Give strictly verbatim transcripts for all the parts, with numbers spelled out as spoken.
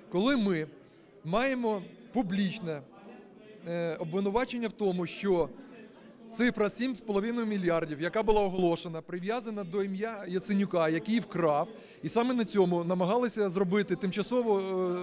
коли ми маємо публічне е, обвинувачення в тому, що цифра сім з половиною мільярдів, яка була оголошена, прив'язана до ім'я Яценюка, який вкрав, і саме на цьому намагалися зробити тимчасову,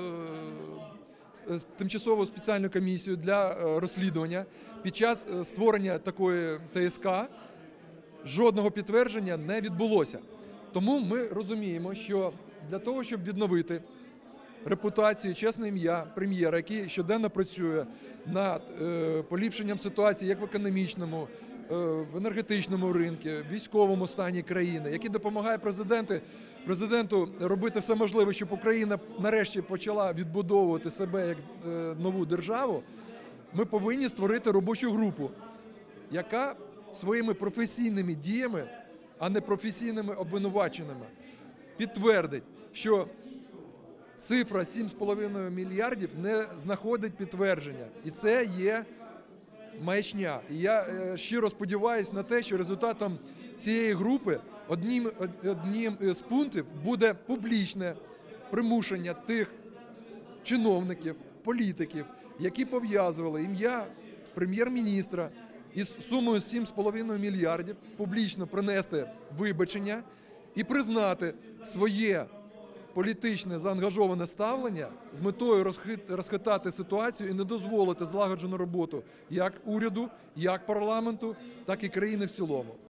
е, тимчасову спеціальну комісію для е, розслідування. Під час створення такої ТСК жодного підтвердження не відбулося. Тому ми розуміємо, що для того, щоб відновити репутацію, чесне ім'я прем'єра, який щоденно працює над е, поліпшенням ситуації як в економічному, е, в енергетичному ринку, в військовому стані країни, який допомагає президенту, президенту робити все можливе, щоб Україна нарешті почала відбудовувати себе як е, нову державу, ми повинні створити робочу групу, яка своїми професійними діями, а не професійними обвинуваченнями, підтвердить, що цифра сім з половиною мільярдів не знаходить підтвердження. І це є маячня. І я е, щиро сподіваюся на те, що результатом цієї групи одним, одним з пунктів буде публічне примушення тих чиновників, політиків, які пов'язували ім'я прем'єр-міністра із сумою сім з половиною мільярдів, публічно принести вибачення і признати своє політичне заангажоване ставлення з метою розхитати ситуацію і не дозволити злагоджену роботу як уряду, як парламенту, так і країни в цілому.